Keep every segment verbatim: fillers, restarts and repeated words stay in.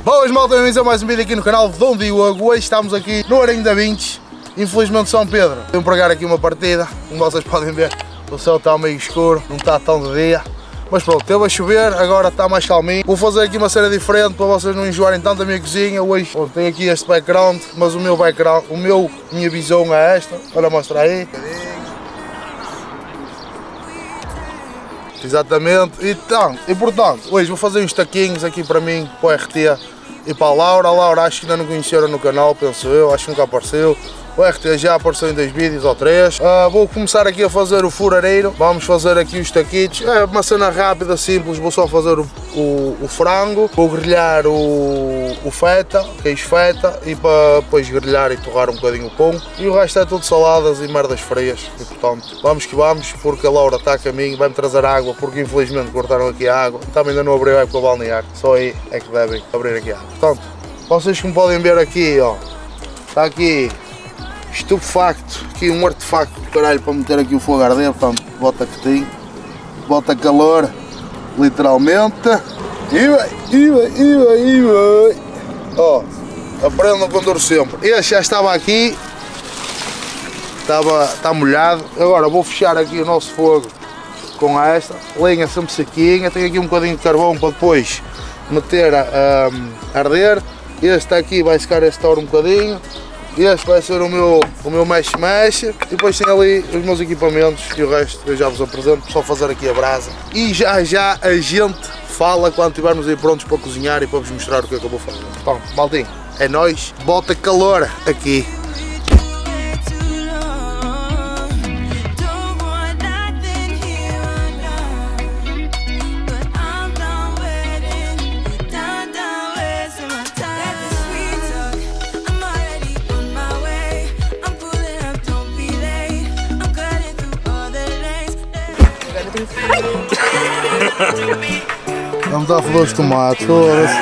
Boas malta, bem-vindos a mais um vídeo aqui no canal Dom Diogo. Hoje estamos aqui no Arenho da Vintes, infelizmente São Pedro. Vim pregar aqui uma partida, como vocês podem ver, o céu está meio escuro, não está tão de dia. Mas pronto, teve a chover, agora está mais calminho. Vou fazer aqui uma cena diferente para vocês não enjoarem tanto da minha cozinha. Hoje bom, tenho aqui este background, mas o meu background, o meu, minha visão é esta. Olha, mostrar aí. Exatamente, então, e portanto, hoje vou fazer uns taquinhos aqui para mim, para o R T e para a Laura. A Laura acho que ainda não conheceram no canal, penso eu, acho que nunca apareceu. O R T já apareceu em dois vídeos ou três. Uh, vou começar aqui a fazer o furareiro, vamos fazer aqui os taquitos. É uma cena rápida, simples, vou só fazer o, o, o frango, vou grelhar o, o feta, queijo feta, e para depois grelhar e torrar um bocadinho o pão. E o resto é tudo saladas e merdas freias, e portanto, vamos que vamos, porque a Laura está a caminho, vai-me trazer água, porque infelizmente cortaram aqui a água. Também ainda não abriu a época balnear, só aí é que devem abrir aqui a água. Portanto, vocês como podem ver aqui, ó, está aqui estupefacto, aqui um artefacto do caralho para meter aqui o fogo a arder, portanto, bota quentinho, bota calor, literalmente, e vai, e vai, e vai, e vai, ó, aprendam com dor sempre. Este já estava aqui, estava, está molhado, agora vou fechar aqui o nosso fogo com esta, lenha sempre sequinha, tenho aqui um bocadinho de carvão para depois meter a, a arder. Este aqui vai secar este hora um bocadinho. Este vai ser o meu o meu mexe-mexe, e depois tem ali os meus equipamentos e o resto eu já vos apresento, só fazer aqui a brasa. E já já a gente fala quando estivermos aí prontos para cozinhar e para vos mostrar o que é que eu vou fazer. Então, maltinho, é nóis, bota calor aqui. Vamos dar a foder os tomates, foda-se.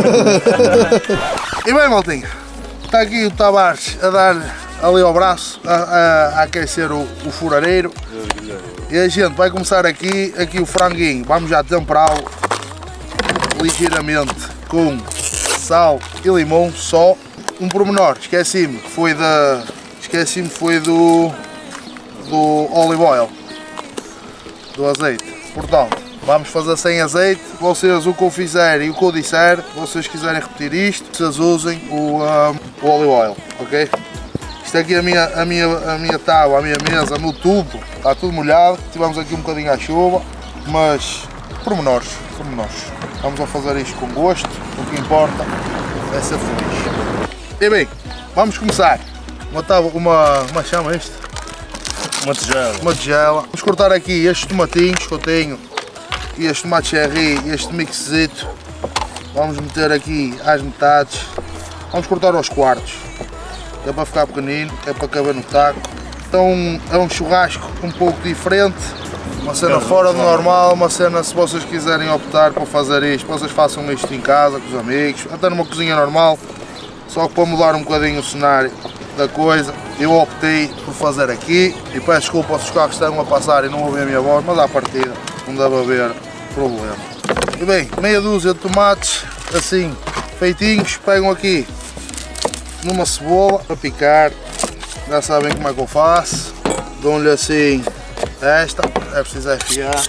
E bem, maltinho, está aqui o Tavares a dar ali ao braço, a, a, a aquecer o, o furareiro. E a gente vai começar aqui, aqui o franguinho, vamos já temperá-lo ligeiramente com sal e limão só. Um pormenor, esqueci-me, foi da, esqueci-me foi do, do olive oil, do azeite. Portanto, vamos fazer sem azeite. Vocês, o que eu fizer e o que eu disser, se vocês quiserem repetir isto, vocês usem o, um, o olive oil, ok? Isto aqui é a minha, a minha, a minha tábua, a minha mesa, o meu tubo, está tudo molhado. Tivemos aqui um bocadinho à chuva, mas pormenores, pormenores. Vamos a fazer isto com gosto, o que importa é ser feliz. E bem, vamos começar. Uma tábua, uma, uma chama isto? Uma tigela. Uma tigela. Vamos cortar aqui estes tomatinhos que eu tenho, e este tomate cherry, este mixzito. Vamos meter aqui às metades. Vamos cortar aos quartos. É para ficar pequenino, é para caber no taco. Então é um churrasco um pouco diferente. Uma cena fora do normal, uma cena, se vocês quiserem optar por fazer isto, vocês façam isto em casa, com os amigos, até numa cozinha normal. Só que para mudar um bocadinho o cenário da coisa, eu optei por fazer aqui, e peço desculpa se os carros estão a passar e não ouvem a minha voz, mas à partida não deve haver problema. E bem, meia dúzia de tomates assim feitinhos, pegam aqui numa cebola para picar, já sabem como é que eu faço, dão-lhe assim esta, é preciso afiar.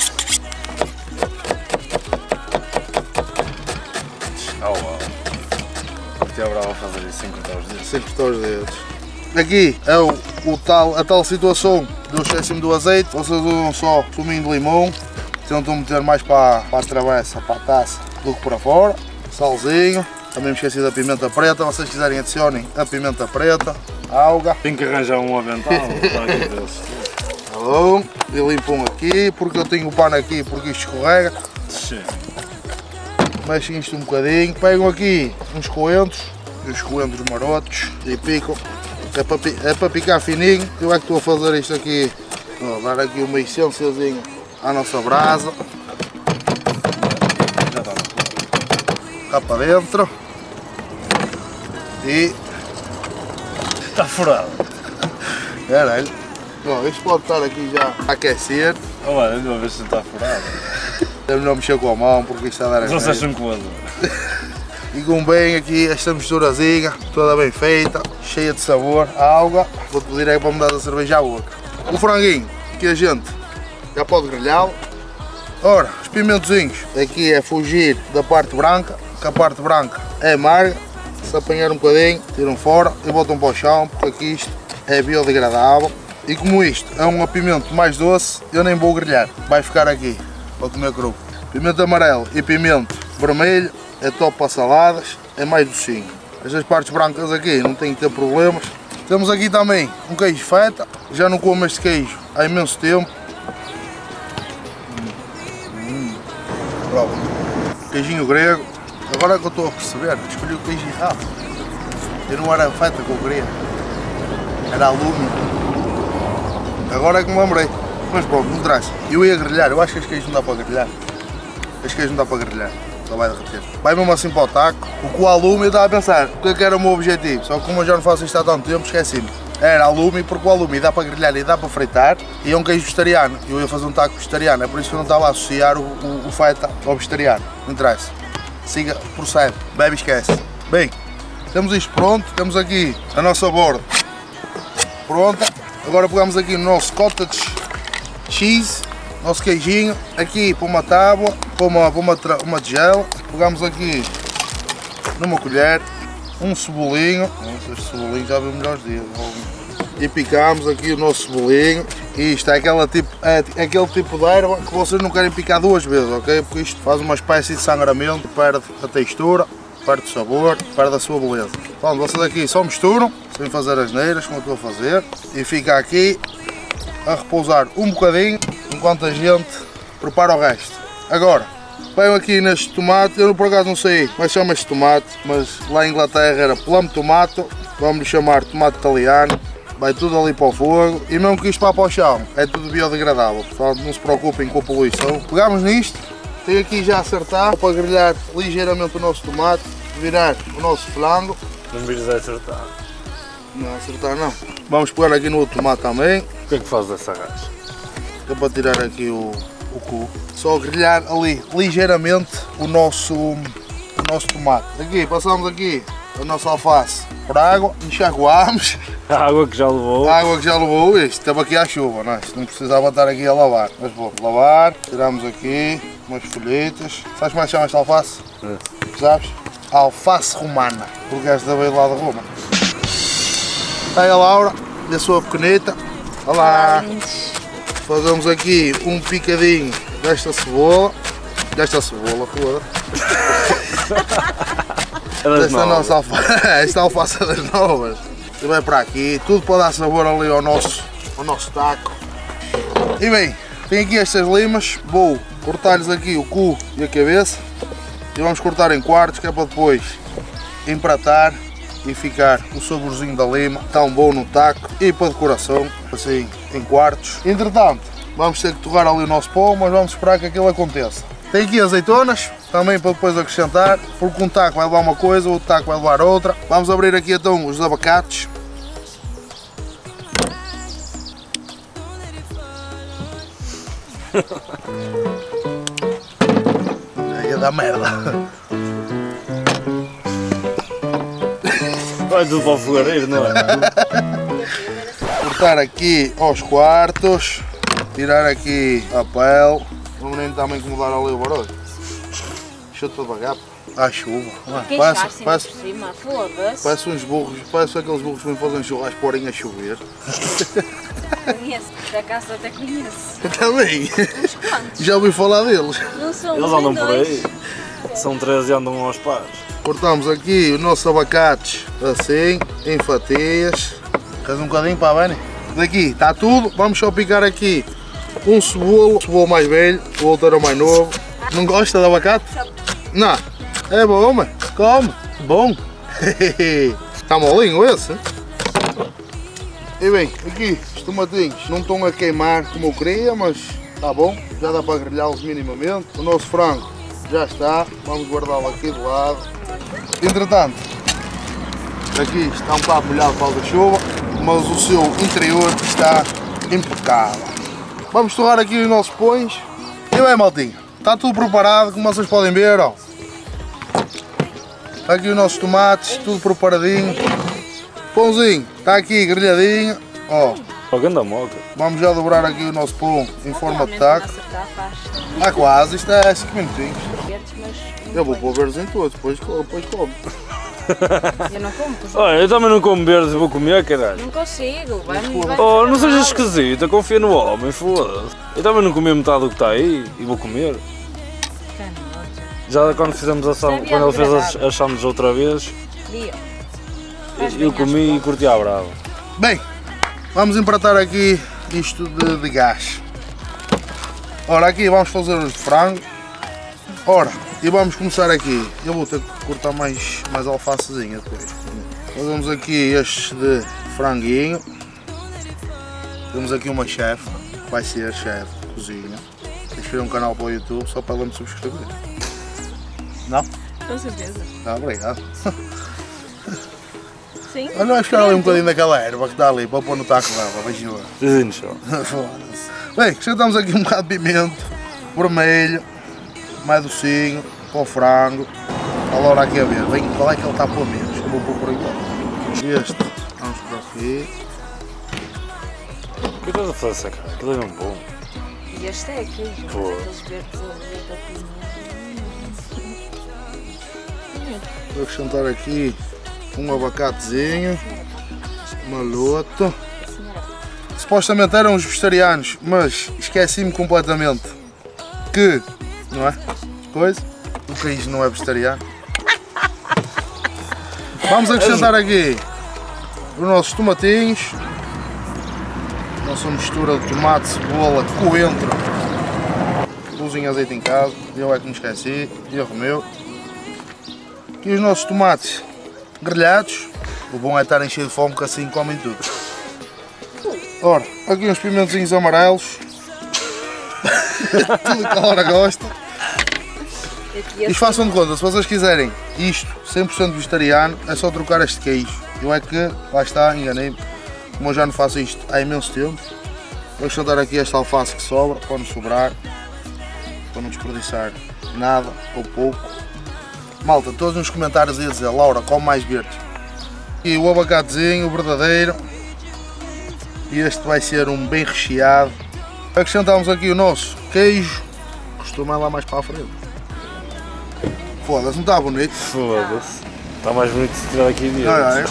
Oh, wow. Até é bravo fazer isso sem cortar os dedos. Sem cortar os dedos. Aqui é o, o tal, a tal situação do excesso do azeite. Vocês usam só suminho de limão, tentam meter mais para, para a travessa, para a taça, do que para fora. Salzinho, também me esqueci da pimenta preta, se vocês quiserem adicionem a pimenta preta, alga. Tem que arranjar um avental. Tá bom, e limpam aqui, porque eu tenho o pano aqui, porque isto escorrega. Sim. Mexem isto um bocadinho, pegam aqui uns coentros, uns coentros marotos, e picam. É para, é para picar fininho. Eu é que estou a fazer isto aqui, ó, dar aqui uma essênciazinha à nossa brasa. Já está. Cá para dentro. E... está furado. Caralho. Bom, isto pode estar aqui já a aquecer. Olha, ainda uma vez se está furado. É melhor mexer com a mão porque isto está a dar Não seja um coador. E com bem aqui esta misturazinha, toda bem feita, cheia de sabor, a água. Vou-te pedir aí para me dar a cerveja à boca. O franguinho, que a gente já pode grelhá-lo. Ora, os pimentozinhos, aqui é fugir da parte branca, que a parte branca é amarga. Se apanhar um bocadinho, tiram fora e botam para o chão, porque aqui isto é biodegradável. E como isto é um apimento mais doce, eu nem vou grelhar, vai ficar aqui para comer cru. Pimento amarelo e pimento vermelho é top para saladas, é mais docinho. Estas partes brancas aqui não tem que ter problemas. Temos aqui também um queijo feta, já não como este queijo há imenso tempo. Hum, Prova. Queijinho grego. Agora é que eu estou a perceber, escolhi o queijo errado. Eu não era feta que eu queria, era alúmio. Agora é que me lembrei, mas pronto, não traz. Eu ia grelhar, eu acho que este queijo não dá para grelhar. Este queijo não dá para grelhar, só vai derreter. Vai mesmo assim para o taco. O que o alúmio, eu estava a pensar, o que é que era o meu objetivo? Só que como eu já não faço isto há tanto tempo, esqueci-me. Era alúmio, porque o alúmio dá para grelhar e dá para fritar. E é um queijo vegetariano, eu ia fazer um taco vegetariano, é por isso que eu não estava a associar o, o, o feta ao vegetariano. Não traz. Siga, procede, bebe e esquece. Bem, temos isto pronto, temos aqui a nossa borda pronta. Agora pegamos aqui o nosso cottage cheese, nosso queijinho, aqui para uma tábua, para uma, para uma, uma tigela. Pegamos aqui numa colher, um cebolinho, este cebolinho já viu melhores dias. E picamos aqui o nosso cebolinho. Isto é, aquela tipo, é, é aquele tipo de erva que vocês não querem picar duas vezes, ok? Porque isto faz uma espécie de sangramento, perde a textura, perde o sabor, perde a sua beleza. Então vocês aqui só misturam, sem fazer as neiras, como eu estou a fazer, e fica aqui a repousar um bocadinho, enquanto a gente prepara o resto. Agora, venho aqui neste tomate, eu por acaso não sei como é que chama este tomate, mas lá em Inglaterra era plum tomato, vamos lhe chamar tomate italiano. Vai tudo ali para o fogo e mesmo que isto vá para o chão, é tudo biodegradável, portanto não se preocupem com a poluição. Pegamos nisto, tem aqui já acertado para grelhar ligeiramente o nosso tomate, virar o nosso frango. Não me vires a acertar. Não, acertar não. Vamos pegar aqui no outro tomate também. O que é que faz dessa racha? É para tirar aqui o, o cu. Só grelhar ali ligeiramente o nosso, o nosso tomate. Aqui, passamos aqui a nossa alface por água, enxaguamos. A água que já levou. A água que já levou, isto estava aqui à chuva, não é? Isto não precisava estar aqui a lavar. Mas vou lavar, tiramos aqui umas folhetas. Sabes como é que chama esta alface? É. Sabes? Alface romana, porque esta veio lá de Roma. Está aí a Laura e a sua pequenita. Olá! Fazemos aqui um picadinho desta cebola. Desta cebola, toda. Esta nossa alface, esta alface das novas. E vai para aqui, tudo para dar sabor ali ao nosso, ao nosso taco. E bem, tem aqui estas limas, vou cortar-lhes aqui o cu e a cabeça. E vamos cortar em quartos, que é para depois empratar e ficar o saborzinho da lima, tão bom no taco. E para decoração, assim, em quartos. Entretanto, vamos ter que torrar ali o nosso pão, mas vamos esperar que aquilo aconteça. Tem aqui azeitonas, também para depois acrescentar, porque um taco vai levar uma coisa, o outro taco vai levar outra. Vamos abrir aqui então os abacates. Ia dar merda. Vai tudo para o fogareiro, não é? Cortar aqui aos quartos, tirar aqui a pele. O menino está a me incomodar ali o barulho. Deixa-te devagar. À chuva. Parece, parece, por cima, foda-se. Parece uns burros, parece aqueles burros que me fazem churrasco porém a chover. Conheço, da casa até conheço. Também. Uns quantos? Já ouvi falar deles. Não são Eles andam por aí. São treze e andam aos pares. Cortamos aqui os nossos abacates assim, em fatias. Queres um bocadinho para a Bani? Daqui está tudo. Vamos só picar aqui um cebolo, cebolo mais velho, o outro era mais novo. Não gosta de abacate? Não. É bom, mas come. Bom. Está molinho esse? E bem, aqui os tomatinhos não estão a queimar como eu queria, mas está bom. Já dá para grelhá-los minimamente. O nosso frango já está. Vamos guardá-lo aqui do lado. Entretanto, aqui está um bocado molhado para a chuva, mas o seu interior está impecável. Vamos torrar aqui os nossos pães. E bem, maltinho, está tudo preparado, como vocês podem ver, ó. Aqui os nossos tomates, tudo preparadinho. Pãozinho, está aqui grelhadinho. Ó, oh, ganda moca. vamos já dobrar aqui o nosso pão em forma de Realmente, taco. não acertar, faz. Ah, quase, isto é cinco minutinhos. Verdes, mas não Eu vou põe. pôr verdes em todos, depois, depois como. Eu não como, pois Olha, eu também não como verdes, vou comer, caralho. não consigo. Vai, vai Oh, não ficar sejas mal. esquisita, confia no homem, foda-se. Eu também não comi metade do que está aí e vou comer. Tá nojo. Já quando fizemos a ação, Sabia quando ele fez as, agradável. as chamas outra vez, Frio. Faz eu bem comi e às curti à brava. Bem, vamos empratar aqui isto de, de gás. Ora, aqui vamos fazer os de frango. Ora, e vamos começar aqui. Eu vou ter que cortar mais, mais alfacezinha depois. Fazemos aqui estes de franguinho. Temos aqui uma chefe, que vai ser chefe de cozinha. Inscrever um canal para o YouTube só para ela me subscrever. Não? Com certeza. Tá, obrigado. Sim. Olha, vamos buscar ali um bocadinho daquela erva que está ali para pôr no taco dela, beijinho. Desenho só. Foda-se. Bem, acrescentamos aqui um bocado de pimento vermelho, mais docinho, para o frango. A Laura aqui a ver, bem, qual é que ele está a pôr menos? Eu vou pôr por aqui. Este, vamos por aqui. O que estás a fazer essa cara? Aquilo é mesmo bom. E este é aqui, gente. Pô. Aqueles verdes ali, da pimenta. Vou acrescentar aqui um abacatezinho, maloto. Supostamente eram os vegetarianos, mas esqueci-me completamente que, não é? Coisa, o país não é vegetariano. Vamos acrescentar aqui os nossos tomatinhos, nossa mistura de tomate, cebola, coentro, cozinho azeite em casa, eu é que me esqueci, erro meu. Aqui os nossos tomates grelhados, o bom é estarem cheios de fome que assim comem tudo. Ora, aqui uns pimentozinhos amarelos, tudo que a Laura gosta. Aqui E este façam de conta, se vocês quiserem isto cem por cento vegetariano, é só trocar este queijo. Eu é que, lá está, enganei-me, como eu já não faço isto há imenso tempo. Vou acrescentar aqui esta alface que sobra, para não sobrar, para não desperdiçar nada ou pouco. Malta, todos nos comentários a dizer, Laura, come mais verde. E o abacatezinho, o verdadeiro. E este vai ser um bem recheado. Acrescentamos aqui o nosso queijo, costuma ir lá mais para a frente. Foda-se, não está bonito? Foda-se. Está mais bonito se tirar aqui de Ai, ai.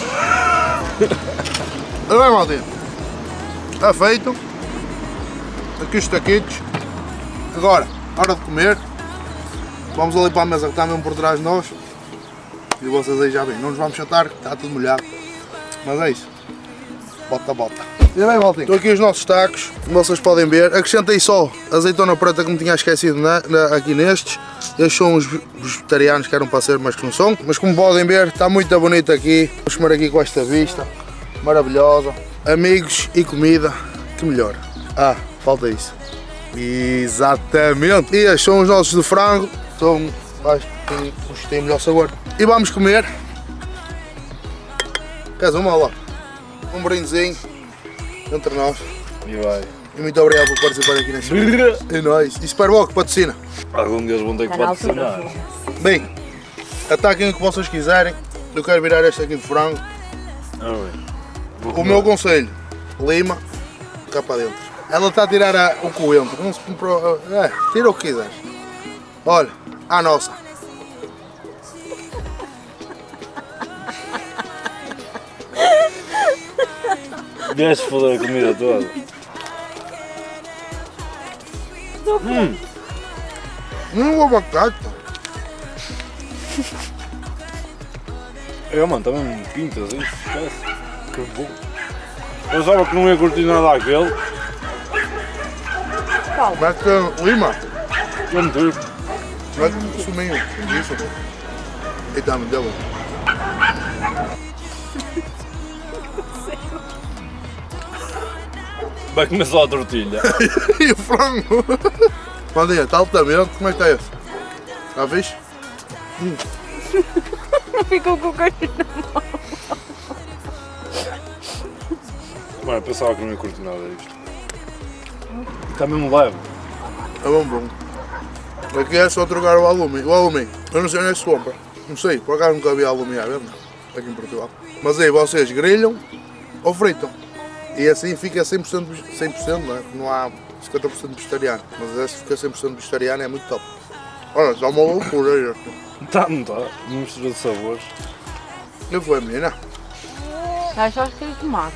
Olha bem, maltinho. Está feito. Aqui os taquitos. Agora, hora de comer. Vamos ali para a mesa que está mesmo por trás de nós. E vocês aí já vêm. Não nos vamos chatar, que está tudo molhado. Mas é isso. Bota, bota. E bem, maltinho. Estão aqui os nossos tacos, como vocês podem ver. Acrescentei só azeitona preta que me tinha esquecido na, na, aqui nestes. Estes são os vegetarianos que eram para ser, mas que não são. Mas como podem ver, está muito bonito aqui. Vou comer aqui com esta vista maravilhosa. Amigos e comida, que melhor. Ah, falta isso. Exatamente. E estes são os nossos de frango. São, acho que os que têm melhor sabor. E vamos comer. Queres uma lá? Um brindezinho entre nós. E vai. E muito obrigado por participar aqui neste vídeo. É nóis. E Superboc patrocina. Algum deles vão ter que Está na altura. patrocinar. Bem, ataquem o que vocês quiserem. Eu quero virar este aqui de frango. Ah, bem. Vou O comer. meu conselho, lima, cá para dentro. Ela está a tirar a, o coentro. Não se comprou. É, tira o que quiseres. Olha, a nossa. Vieste foder a comida toda. Hum, Hum, o abacate. pá. é, mano, também me pintas isso, esquece. Que bom. Eu sabia que não ia curtir nada aquele. Mete lima. Eu não tive. Mete um suminho. Isso. E está muito bom. Vai começar a tortilha. E o frango. Mandinha, está altamente. Como é que está esse? Está fixe? Ficou com o queijo. Mano, eu pensava que não ia curtir nada disto. Está mesmo leve. É bom, bom. Aqui é só trocar o alumínio. O alumínio. Eu não sei onde é que se compra. Não sei, por acaso nunca vi alumiar, venda aqui em Portugal. Mas aí vocês grelham ou fritam. E assim fica cem por cento, cem por cento, não é? Não há cinquenta por cento vegetariano. Mas esse fica cem por cento vegetariano, é muito top. Olha, está uma loucura aí. Tá, não está? Uma mistura de sabores. Não foi, menina? Está só escrito tomate.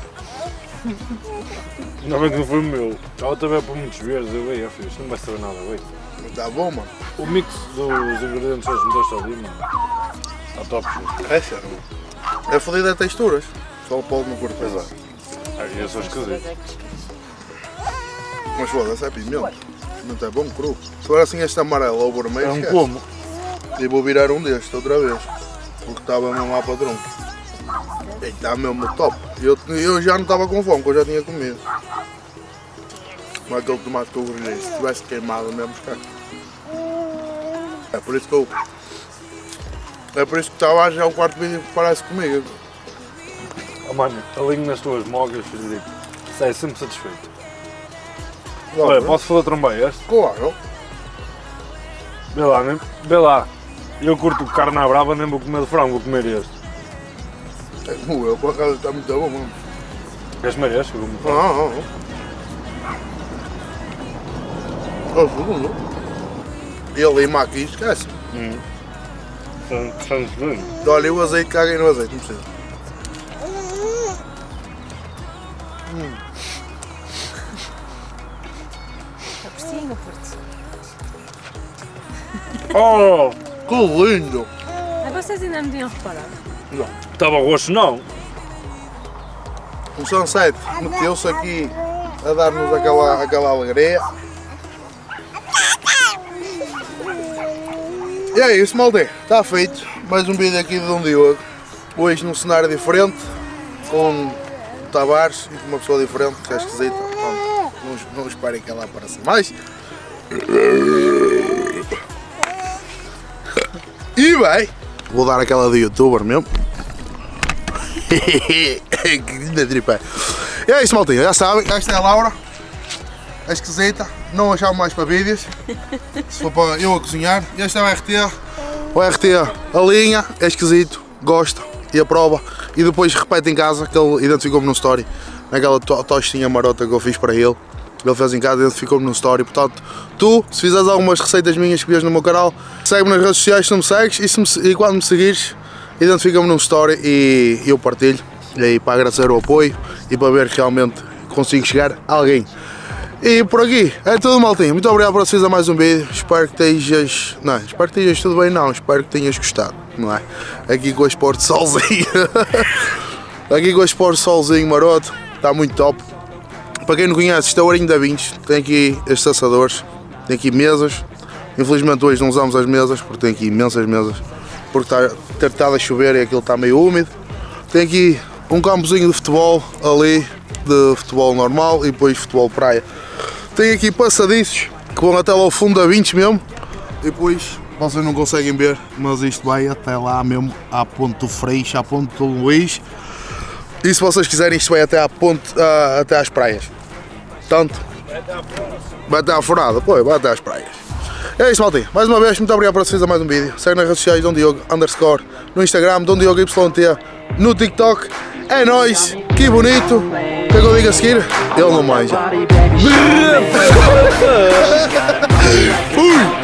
Ainda bem que não foi o meu. Ela também por muitos verdes, eu veio, filho, isto não vai saber nada, veio. Está bom, mano. O mix dos ingredientes que meteste ali, mano, está top, filho. É sério. É fodido a texturas. Só o pó no corpo. Pois é. Aí é só esquisito. Mas foda-se, é pimenta. Não é bom cru. Se for assim este amarelo ou vermelho, É um esquece. como. E vou virar um destes outra vez. Porque estava mesmo lá padrão. E está mesmo top. Eu, eu já não estava com fome, porque eu já tinha comido. Mas aquele tomate que eu grelhei, se tivesse queimado mesmo, esquece. É por isso que eu. É por isso que estava já o quarto vídeo que parece comigo. Oh, mano, alinho nas tuas mogas, filho, digo, sai sempre satisfeito. Claro, Olha, posso fazer também este? Claro. Vê lá, nem, vê lá. Eu curto carne à brava, nem vou comer de frango, vou comer este. É como eu, por acaso está muito bom, mano. Queres comer este? Eu vou comer. Não, não, não. É o segundo. E a lima aqui, esquece. Hum. Santos bem. Olha, e o azeite, caguei no azeite, não precisa. Cabecinho, forte. Oh! Que lindo! Mas vocês ainda não tinham reparado? Estava roxo não? O Sunset meteu-se aqui a dar-nos aquela, aquela alegria. E é isso, malta. Está feito. Mais um vídeo aqui de Dom Diogo. Hoje num cenário diferente, com o Tavares e com uma pessoa diferente, que é esquisita. Pronto, não, não esperem que ela apareça mais. E bem, vou dar aquela de youtuber mesmo. Que linda tripé. E é isso, maltinha, já sabem, esta é a Laura. É esquisita, não achava mais para vídeos. Se for para eu a cozinhar. E este é o R T. O R T alinha, é esquisito, gosta e aprova. E depois repete em casa, que ele identificou-me no story. Naquela to tostinha marota que eu fiz para ele. Ele fez em casa e identificou-me no story. Portanto, tu, se fizeres algumas receitas minhas que vês no meu canal, segue-me nas redes sociais se não me segues. E, se me, e quando me seguires, identifica-me no story e eu partilho. E aí para agradecer o apoio e para ver que realmente consigo chegar a alguém. E por aqui é tudo, maltinho. Muito obrigado por assistir a mais um vídeo. Espero que estejas. Não, espero que estejas tudo bem, não. Espero que tenhas gostado, não é? Aqui com este pôr de solzinho. Aqui com este pôr de solzinho maroto. Está muito top. Para quem não conhece, isto é o Ourinho da Vintes. Tem aqui estes assadores. Tem aqui mesas. Infelizmente hoje não usamos as mesas, porque tem aqui imensas mesas. Porque está ter estado a chover e aquilo está meio úmido. Tem aqui um campozinho de futebol ali. De futebol normal e depois futebol praia. Tem aqui passadiços que vão até lá ao fundo da Vintes mesmo. E depois vocês não conseguem ver, mas isto vai até lá mesmo à ponte do Freixo, à ponte do Luís. E se vocês quiserem, isto vai até à ponte, uh, até às praias. Portanto, vai até à forada, pois, vai até às praias. É isso, maltinho. Mais uma vez, muito obrigado por assistir a mais um vídeo. Segue nas redes sociais Dom Diogo underscore, no Instagram Dom Diogo Y T, no TikTok. É nóis, que bonito. O que é que eu digo a seguir? Ele não manja. Fui!